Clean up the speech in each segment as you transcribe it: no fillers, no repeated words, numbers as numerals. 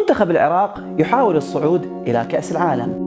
منتخب العراق يحاول الصعود إلى كأس العالم.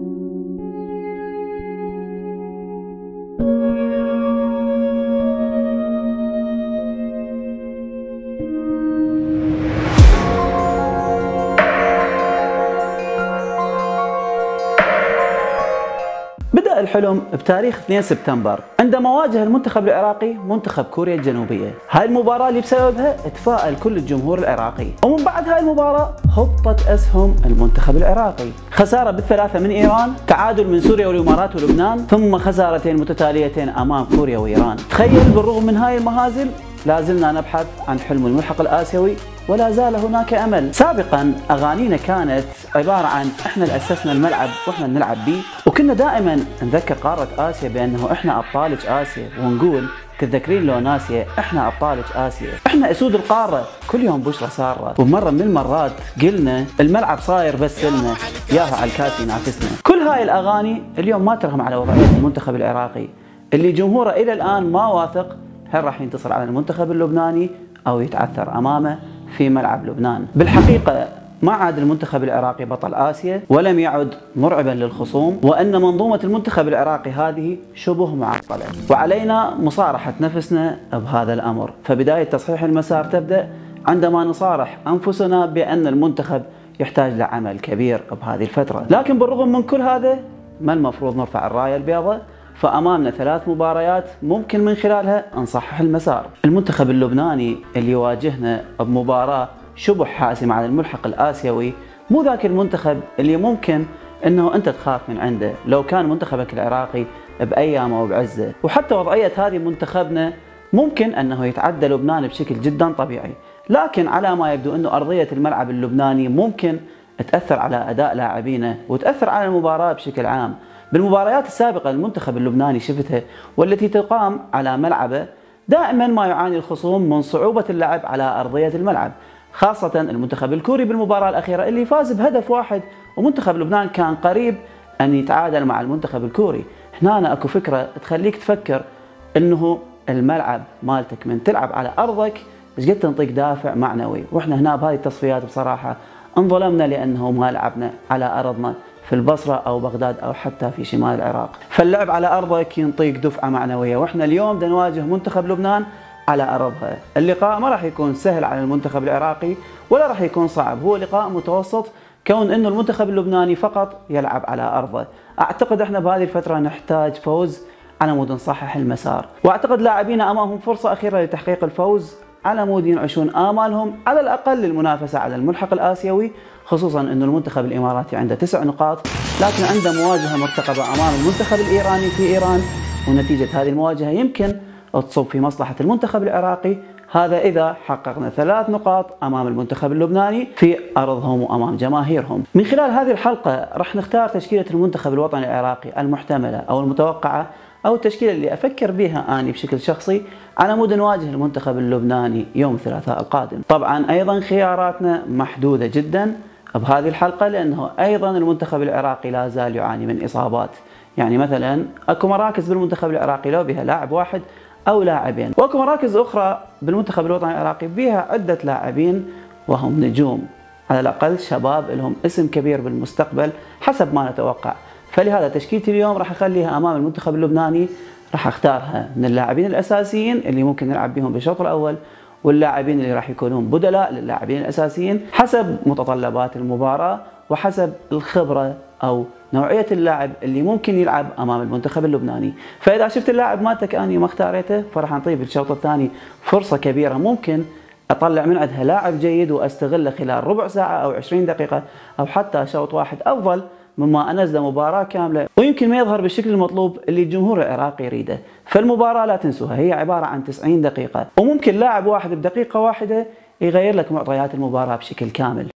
بدأ الحلم بتاريخ 2 سبتمبر عندما واجه المنتخب العراقي منتخب كوريا الجنوبية. هاي المباراة اللي بسببها تفاءل كل الجمهور العراقي، ومن بعد هاي المباراة هبطت أسهم المنتخب العراقي. خسارة بالثلاثة من إيران، تعادل من سوريا والإمارات ولبنان، ثم خسارتين متتاليتين أمام كوريا وإيران. تخيل بالرغم من هاي المهازل لا زلنا نبحث عن حلم الملحق الآسيوي ولا زال هناك أمل. سابقا أغانينا كانت عبارة عن إحنا اللي أسسنا الملعب وإحنا نلعب بيه، وكنا دائما نذكر قارة آسيا بأنه إحنا أبطالج آسيا، ونقول تتذكرين لو ناسية إحنا أبطالج آسيا، إحنا أسود القارة، كل يوم بشرة سارة. ومرة من المرات قلنا الملعب صاير بس لنا، ياها على الكاس ينافسنا. كل هاي الأغاني اليوم ما ترغم على وضعية المنتخب العراقي اللي جمهوره إلى الآن ما واثق هل راح ينتصر على المنتخب اللبناني أو يتعثر أمامه في ملعب لبنان. بالحقيقة ما عاد المنتخب العراقي بطل آسيا ولم يعد مرعبا للخصوم، وأن منظومة المنتخب العراقي هذه شبه معطلة، وعلينا مصارحة نفسنا بهذا الأمر. فبداية تصحيح المسار تبدأ عندما نصارح أنفسنا بأن المنتخب يحتاج لعمل كبير بهذه الفترة. لكن بالرغم من كل هذا ما المفروض نرفع الراية البيضاء، فأمامنا 3 مباريات ممكن من خلالها نصحح المسار. المنتخب اللبناني اللي يواجهنا بمباراة شبه حاسمة على الملحق الآسيوي مو ذاك المنتخب اللي ممكن انه انت تخاف من عنده لو كان منتخبك العراقي بأيامه وبعزه. وحتى وضعية هذه منتخبنا ممكن انه يتعدى لبنان بشكل جدا طبيعي، لكن على ما يبدو انه أرضية الملعب اللبناني ممكن تأثر على أداء لاعبينه وتأثر على المباراة بشكل عام. بالمباريات السابقة المنتخب اللبناني شفتها والتي تقام على ملعبه دائما ما يعاني الخصوم من صعوبة اللعب على أرضية الملعب، خاصة المنتخب الكوري بالمباراة الأخيرة اللي فاز بهدف واحد، ومنتخب لبنان كان قريب أن يتعادل مع المنتخب الكوري. هنا أكو فكرة تخليك تفكر أنه الملعب مالتك من تلعب على أرضك ايش قد تنطيك دافع معنوي. وإحنا هنا بهذه التصفيات بصراحة انظلمنا لأنه ما لعبنا على أرضنا في البصرة أو بغداد أو حتى في شمال العراق. فاللعب على أرضك ينطيك دفعة معنوية، وإحنا اليوم بدنا نواجه منتخب لبنان على أرضها. اللقاء ما راح يكون سهل على المنتخب العراقي ولا راح يكون صعب، هو لقاء متوسط كون إنه المنتخب اللبناني فقط يلعب على أرضه. أعتقد إحنا بهذه الفترة نحتاج فوز على مود نصحح المسار، وأعتقد لاعبينا أمامهم فرصة أخيرة لتحقيق الفوز على مود ينعشون آمالهم على الأقل للمنافسة على الملحق الآسيوي، خصوصا أن المنتخب الإماراتي عنده 9 نقاط، لكن عنده مواجهة مرتقبة أمام المنتخب الإيراني في إيران، ونتيجة هذه المواجهة يمكن تصب في مصلحة المنتخب العراقي، هذا إذا حققنا 3 نقاط أمام المنتخب اللبناني في أرضهم وأمام جماهيرهم. من خلال هذه الحلقة راح نختار تشكيلة المنتخب الوطني العراقي المحتملة أو المتوقعة أو التشكيلة اللي أفكر بها أنا بشكل شخصي على مود نواجه المنتخب اللبناني يوم الثلاثاء القادم. طبعا أيضا خياراتنا محدودة جدا بهذه الحلقة، لأنه أيضا المنتخب العراقي لا زال يعاني من إصابات. يعني مثلا أكو مراكز بالمنتخب العراقي لو بها لاعب واحد أو لاعبين، وأكو مراكز أخرى بالمنتخب الوطني العراقي بها عدة لاعبين وهم نجوم، على الأقل شباب لهم اسم كبير بالمستقبل حسب ما نتوقع. فلهذا تشكيلتي اليوم راح أخليها أمام المنتخب اللبناني، راح أختارها من اللاعبين الأساسيين اللي ممكن نلعب بهم بالشوط الأول، واللاعبين اللي راح يكونون بدلاء للاعبين الأساسيين حسب متطلبات المباراة وحسب الخبرة أو نوعية اللاعب اللي ممكن يلعب أمام المنتخب اللبناني. فإذا شفت اللاعب مالتك أني ما اختاريته فراح نعطيه بالشوط الثاني فرصة كبيرة، ممكن أطلع من عندها لاعب جيد وأستغله خلال ربع ساعة أو 20 دقيقة أو حتى شوط واحد أفضل مما أنزل مباراة كاملة، ويمكن ما يظهر بالشكل المطلوب اللي الجمهور العراقي يريده. فالمباراة لا تنسوها هي عبارة عن 90 دقيقة، وممكن لاعب واحد بدقيقة واحدة يغير لك معطيات المباراة بشكل كامل.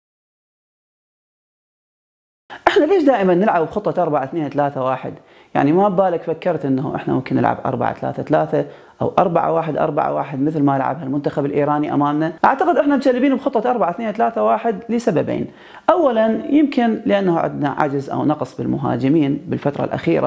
احنا ليش دائما نلعب بخطة 4-2-3-1؟ يعني ما ببالك فكرت انه احنا ممكن نلعب 4-3-3 او 4-1-4-1 مثل ما لعبها المنتخب الايراني امامنا؟ اعتقد احنا مشلبين بخطة 4-2-3-1 لسببين. اولا يمكن لانه عندنا عجز او نقص بالمهاجمين بالفترة الاخيرة،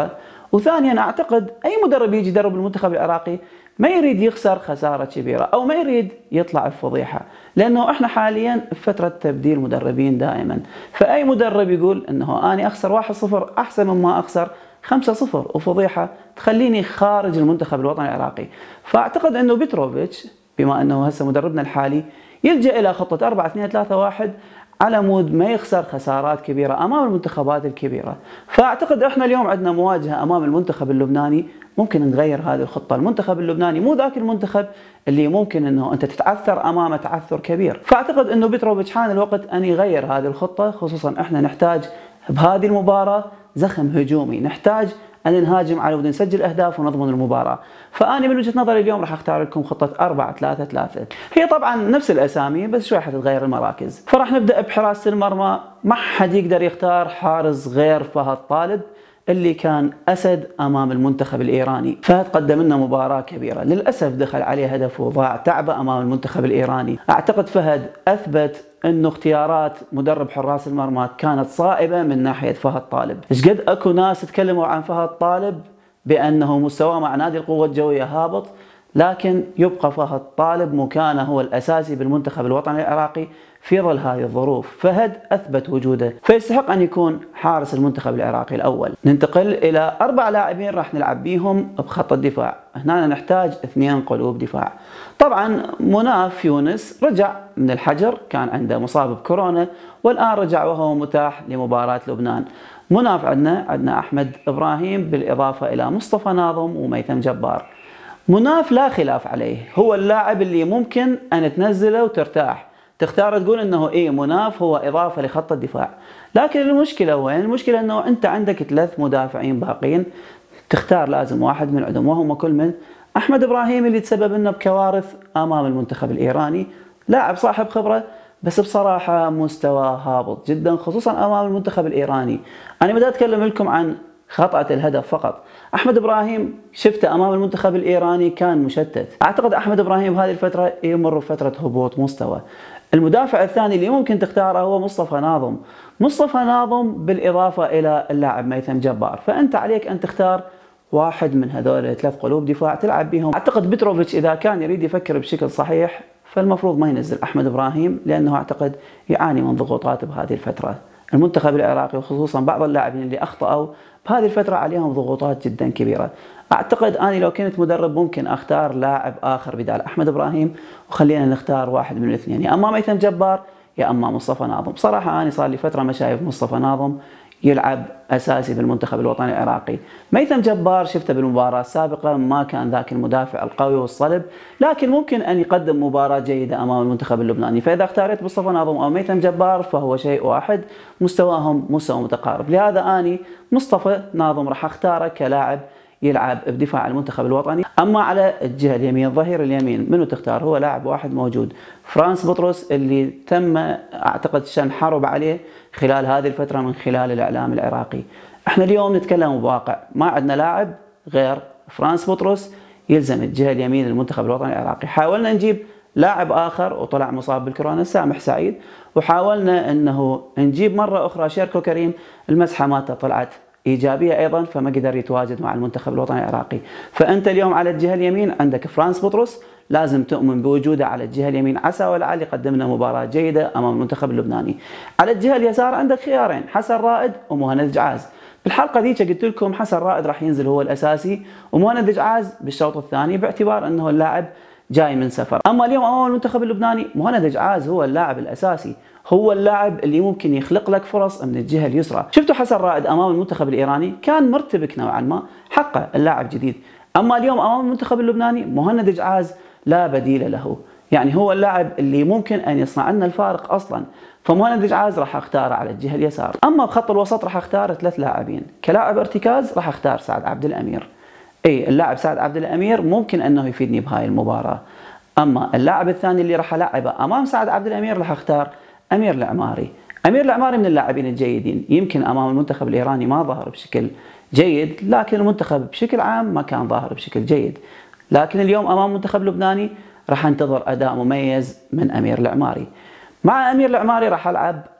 وثانيا اعتقد اي مدرب يجي يدرب المنتخب العراقي ما يريد يخسر خسارة كبيرة او ما يريد يطلع بفضيحة، لانه احنا حاليا بفترة تبديل مدربين دائما، فاي مدرب يقول انه اني اخسر 1-0 احسن مما اخسر 5-0 وفضيحة تخليني خارج المنتخب الوطني العراقي. فاعتقد انه بيتروفيتش بما انه هسه مدربنا الحالي يلجأ الى خطة 4-2-3-1 على مود ما يخسر خسارات كبيرة امام المنتخبات الكبيرة. فاعتقد احنا اليوم عندنا مواجهة امام المنتخب اللبناني ممكن نغير هذه الخطة. المنتخب اللبناني مو ذاك المنتخب اللي ممكن انه انت تتعثر امامه تعثر كبير، فاعتقد انه بيتروفيتش حان الوقت ان يغير هذه الخطة، خصوصا احنا نحتاج بهذه المباراة زخم هجومي، نحتاج أن نهاجم على ود نسجل أهداف ونضمن المباراة. فأنا من وجهة نظري اليوم راح أختار لكم خطة 4-3-3. هي طبعا نفس الأسامي بس شوي حتتغير المراكز. فراح نبدأ بحراسة المرمى، ما حد يقدر يختار حارس غير فهد طالب اللي كان أسد أمام المنتخب الإيراني. فهد قدم لنا مباراة كبيرة، للأسف دخل عليه هدف وضاع تعبه أمام المنتخب الإيراني. أعتقد فهد أثبت انه اختيارات مدرب حراس المرمى كانت صائبة من ناحية فهد طالب. ايش قد اكو ناس تكلموا عن فهد طالب بانه مستواه مع نادي القوة الجوية هابط، لكن يبقى فهد طالب مكانه هو الاساسي بالمنتخب الوطني العراقي في ظل هذه الظروف. فهد اثبت وجوده فيستحق ان يكون حارس المنتخب العراقي الاول. ننتقل الى 4 لاعبين راح نلعب بيهم بخط الدفاع. هنا نحتاج 2 قلوب دفاع. طبعا مناف يونس رجع من الحجر، كان عنده مصاب بكورونا والان رجع وهو متاح لمباراة لبنان. مناف عندنا احمد ابراهيم بالاضافة الى مصطفى ناظم وميثم جبار. مناف لا خلاف عليه، هو اللاعب اللي ممكن ان تنزله وترتاح، تختار تقول انه مناف هو اضافة لخط الدفاع. لكن المشكلة وين؟ المشكلة انه انت عندك 3 مدافعين باقين، تختار لازم واحد من عندهم، وهم كل من احمد ابراهيم اللي تسبب لنا بكوارث امام المنتخب الايراني، لاعب صاحب خبرة بس بصراحة مستوى هابط جدا خصوصا امام المنتخب الايراني. انا بدي اتكلم لكم عن خطأة الهدف فقط. احمد ابراهيم شفته امام المنتخب الايراني كان مشتت. اعتقد احمد ابراهيم بهذه الفترة يمر بفترة هبوط مستوى. المدافع الثاني اللي ممكن تختاره هو مصطفى ناظم. مصطفى ناظم بالاضافة الى اللاعب ميثم جبار، فانت عليك ان تختار واحد من هذول 3 قلوب دفاع تلعب بهم. اعتقد بيتروفيتش اذا كان يريد يفكر بشكل صحيح فالمفروض ما ينزل احمد ابراهيم، لانه اعتقد يعاني من ضغوطات بهذه الفترة. المنتخب العراقي وخصوصا بعض اللاعبين اللي اخطأوا بهذه الفترة عليهم ضغوطات جدا كبيرة. اعتقد اني لو كنت مدرب ممكن اختار لاعب اخر بدال احمد ابراهيم، وخلينا نختار واحد من الاثنين، يا اما ميثم جبار يا اما مصطفى ناظم. بصراحة اني صار لي فترة ما شايف مصطفى ناظم يلعب اساسي بالمنتخب الوطني العراقي. ميثم جبار شفته بالمباراة السابقة ما كان ذاك المدافع القوي والصلب، لكن ممكن ان يقدم مباراة جيدة امام المنتخب اللبناني. فاذا اختاريت مصطفى ناظم او ميثم جبار فهو شيء واحد، مستواهم مستوى متقارب. لهذا اني مصطفى ناظم راح اختاره كلاعب يلعب بدفاع المنتخب الوطني. اما على الجهه اليمين ظهير اليمين منو تختار؟ هو لاعب واحد موجود، فرانس بطرس، اللي تم اعتقد شن حرب عليه خلال هذه الفتره من خلال الاعلام العراقي. احنا اليوم نتكلم بواقع، ما عندنا لاعب غير فرانس بطرس يلزم الجهه اليمين للمنتخب الوطني العراقي. حاولنا نجيب لاعب اخر وطلع مصاب بالكورونا، سامح سعيد، وحاولنا انه نجيب مره اخرى شيركو كريم، المسحه مالته طلعت ايجابيه ايضا فما قدر يتواجد مع المنتخب الوطني العراقي. فانت اليوم على الجهه اليمين عندك فرانس بطرس، لازم تؤمن بوجوده على الجهه اليمين، عسى ولعل يقدم لنا مباراه جيده امام المنتخب اللبناني. على الجهه اليسار عندك خيارين، حسن رائد ومهند جعاز. بالحلقه ذيك قلت لكم حسن رائد راح ينزل هو الاساسي ومهند جعاز بالشوط الثاني باعتبار انه اللاعب جاي من سفر. اما اليوم امام المنتخب اللبناني مهند جعاز هو اللاعب الاساسي، هو اللاعب اللي ممكن يخلق لك فرص من الجهه اليسرى. شفتوا حسن رائد امام المنتخب الايراني كان مرتبك نوعا ما، حقه اللاعب جديد. اما اليوم امام المنتخب اللبناني مهند جعاز لا بديل له، يعني هو اللاعب اللي ممكن ان يصنع لنا الفارق اصلا. فمهند جعاز راح اختاره على الجهه اليسار. اما بخط الوسط راح اختار 3 لاعبين، كلاعب ارتكاز راح اختار سعد عبد الامير. اللاعب سعد عبد الامير ممكن انه يفيدني بهاي المباراه. اما اللاعب الثاني اللي راح العبه امام سعد عبد الامير راح اختار امير العماري. امير العماري من اللاعبين الجيدين، يمكن امام المنتخب الايراني ما ظهر بشكل جيد، لكن المنتخب بشكل عام ما كان ظاهر بشكل جيد. لكن اليوم امام منتخب لبناني راح انتظر اداء مميز من امير العماري. مع امير العماري راح العب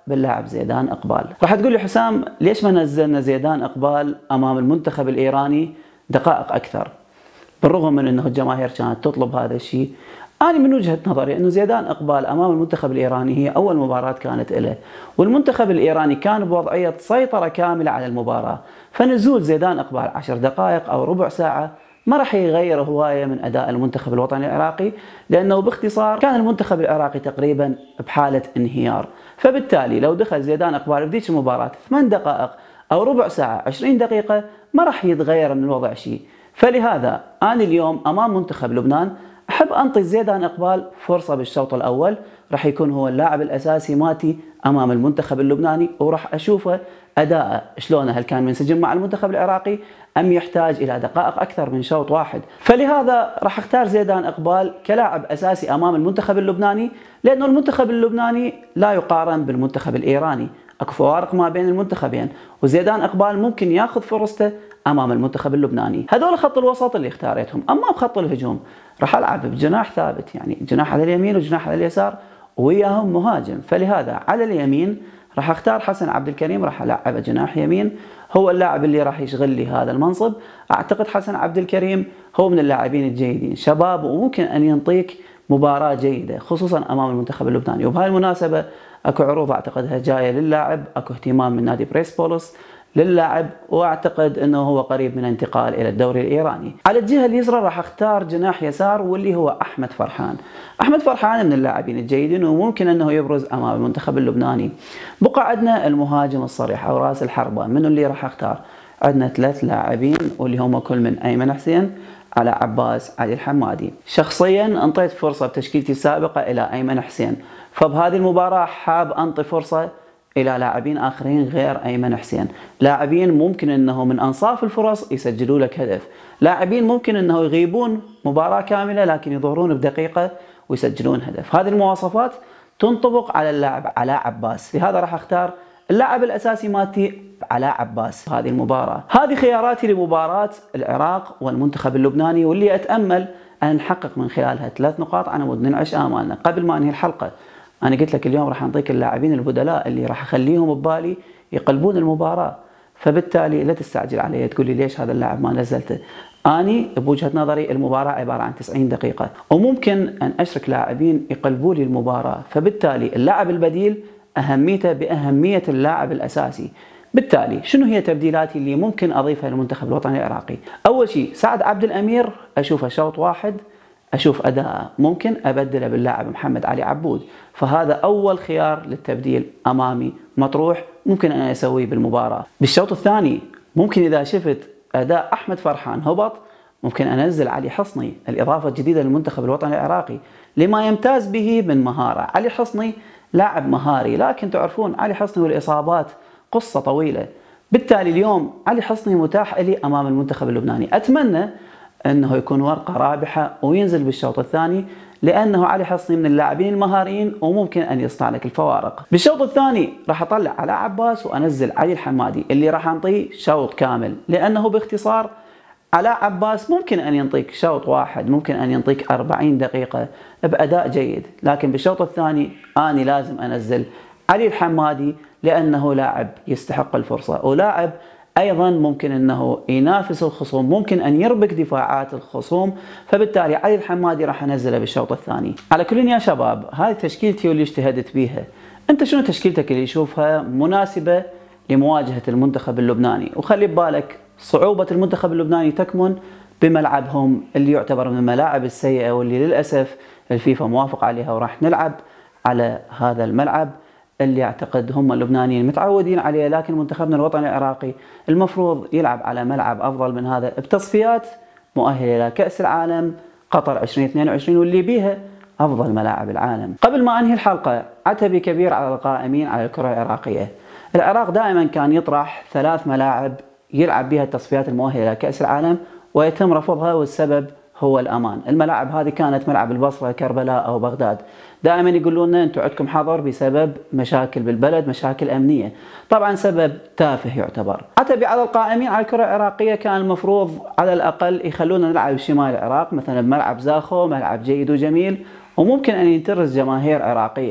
باللاعب زيدان إقبال. راح تقول لي حسام ليش ما نزلنا زيدان إقبال أمام المنتخب الإيراني دقائق أكثر؟ بالرغم من أنه الجماهير كانت تطلب هذا الشيء. أنا من وجهة نظري أنه زيدان إقبال أمام المنتخب الإيراني هي أول مباراة كانت له، والمنتخب الإيراني كان بوضعية سيطرة كاملة على المباراة، فنزول زيدان إقبال 10 دقائق أو ربع ساعة ما راح يغير هواية من أداء المنتخب الوطني العراقي، لأنه باختصار كان المنتخب العراقي تقريبا بحالة انهيار. فبالتالي لو دخل زيدان إقبال بديش المباراة 8 دقائق أو ربع ساعة 20 دقيقة ما راح يتغير من الوضع شيء. فلهذا أنا اليوم أمام منتخب لبنان أحب أنطي زيدان إقبال فرصة بالشوط الأول، راح يكون هو اللاعب الأساسي ماتي أمام المنتخب اللبناني، وراح أشوفه أداءه شلونه، هل كان منسجم مع المنتخب العراقي أم يحتاج إلى دقائق أكثر من شوط واحد. فلهذا راح أختار زيدان إقبال كلاعب أساسي أمام المنتخب اللبناني، لأنه المنتخب اللبناني لا يقارن بالمنتخب الإيراني، أكو فوارق ما بين المنتخبين، وزيدان إقبال ممكن ياخذ فرصته أمام المنتخب اللبناني. هذول خط الوسط اللي اختاريتهم. أما بخط الهجوم راح ألعب بجناح ثابت، يعني جناح على اليمين وجناح على اليسار وياهم مهاجم. فلهذا على اليمين راح أختار حسن عبد الكريم، راح ألعبه جناح يمين، هو اللاعب اللي راح يشغل لي هذا المنصب. أعتقد حسن عبد الكريم هو من اللاعبين الجيدين، شباب وممكن أن ينطيك مباراة جيدة خصوصا أمام المنتخب اللبناني. وبهاي المناسبة أكو عروض أعتقدها جاية للاعب، أكو اهتمام من نادي بريسبوليس للاعب، واعتقد انه هو قريب من انتقال الى الدوري الايراني. على الجهه اليسرى راح اختار جناح يسار واللي هو احمد فرحان. احمد فرحان من اللاعبين الجيدين وممكن انه يبرز امام المنتخب اللبناني. بقى عندنا المهاجم الصريح او راس الحربه، من اللي راح اختار؟ عندنا 3 لاعبين واللي هم كل من ايمن حسين، على عباس، علي الحمادي. شخصيا انطيت فرصه بتشكيلتي السابقه الى ايمن حسين، فبهذه المباراه حاب انطي فرصه إلى لاعبين آخرين غير أيمن حسين، لاعبين ممكن أنه من أنصاف الفرص يسجلوا لك هدف، لاعبين ممكن أنه يغيبون مباراة كاملة لكن يظهرون بدقيقة ويسجلون هدف. هذه المواصفات تنطبق على اللاعب علاء عباس، لهذا راح أختار اللاعب الأساسي مالتي علاء عباس هذه المباراة. هذه خياراتي لمباراة العراق والمنتخب اللبناني، واللي أتأمل أن نحقق من خلالها 3 نقاط على مود ننعش آمالنا. قبل ما أنهي الحلقة أنا قلت لك اليوم راح أعطيك اللاعبين البدلاء اللي راح أخليهم ببالي يقلبون المباراة، فبالتالي لا تستعجل علي تقول لي ليش هذا اللاعب ما نزلته. أني بوجهة نظري المباراة عبارة عن 90 دقيقة، وممكن أن أشرك لاعبين يقلبوا لي المباراة، فبالتالي اللاعب البديل أهميته بأهمية اللاعب الأساسي. بالتالي شنو هي تبديلاتي اللي ممكن أضيفها للمنتخب الوطني العراقي؟ أول شيء سعد عبد الأمير أشوفه شوط واحد أشوف أداءه، ممكن أبدله باللاعب محمد علي عبود، فهذا أول خيار للتبديل أمامي مطروح ممكن أن أسويه بالمباراة. بالشوط الثاني ممكن إذا شفت أداء أحمد فرحان هبط ممكن أنزل علي حصني، الإضافة الجديدة للمنتخب الوطني العراقي لما يمتاز به من مهارة. علي حصني لاعب مهاري، لكن تعرفون علي حصني والإصابات قصة طويلة، بالتالي اليوم علي حصني متاح لي أمام المنتخب اللبناني. أتمنى أنه يكون ورقة رابحة وينزل بالشوط الثاني، لأنه علي حصني من اللاعبين المهاريين وممكن أن يصنع لك الفوارق. بالشوط الثاني راح أطلع على عباس وأنزل علي الحمادي اللي راح أنطيه شوط كامل، لأنه باختصار على عباس ممكن أن ينطيك شوط واحد، ممكن أن ينطيك 40 دقيقة بأداء جيد، لكن بالشوط الثاني أنا لازم أنزل علي الحمادي لأنه لاعب يستحق الفرصة، ولاعب أيضا ممكن أنه ينافس الخصوم، ممكن أن يربك دفاعات الخصوم، فبالتالي علي الحمادي راح أنزله بالشوط الثاني. على كل يا شباب هذه تشكيلتي واللي اجتهدت بيها، أنت شنو تشكيلتك اللي يشوفها مناسبة لمواجهة المنتخب اللبناني؟ وخلي ببالك صعوبة المنتخب اللبناني تكمن بملعبهم اللي يعتبر من الملاعب السيئة، واللي للأسف الفيفا موافق عليها، وراح نلعب على هذا الملعب اللي يعتقد هم اللبنانيين متعودين عليه، لكن منتخبنا الوطني العراقي المفروض يلعب على ملعب أفضل من هذا بتصفيات مؤهلة إلى كأس العالم قطر 2022 واللي بيها أفضل ملاعب العالم. قبل ما أنهي الحلقة، عتبي كبير على القائمين على الكرة العراقية. العراق دائما كان يطرح 3 ملاعب يلعب بها التصفيات المؤهلة إلى كأس العالم ويتم رفضها، والسبب هو الأمان. الملاعب هذه كانت ملعب البصرة، كربلاء أو بغداد. دائما يقولون لنا أنتم عندكم حظر بسبب مشاكل بالبلد، مشاكل أمنية، طبعا سبب تافه يعتبر. عتبي على القائمين على الكرة العراقية كان المفروض على الأقل يخلونا نلعب بشمال العراق، مثلا بملعب زاخو، ملعب جيد وجميل وممكن أن ينترس جماهير عراقية.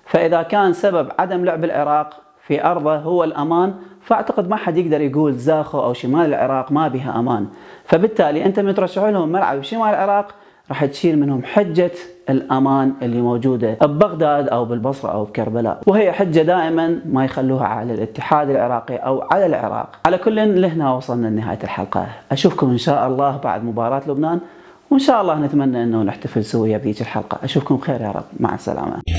فإذا كان سبب عدم لعب العراق في أرضه هو الأمان، فأعتقد ما حد يقدر يقول زاخو أو شمال العراق ما بها أمان. فبالتالي أنت من ترشحوا لهم ملعب بشمال العراق راح تشيل منهم حجة الأمان اللي موجودة ببغداد أو بالبصرة أو بكربلاء، وهي حجة دائما ما يخلوها على الاتحاد العراقي أو على العراق. على كل لهنا وصلنا لنهاية الحلقة، أشوفكم إن شاء الله بعد مباراة لبنان، وإن شاء الله نتمنى أنه نحتفل سويا بذيك الحلقة. أشوفكم بخير يا رب، مع السلامة.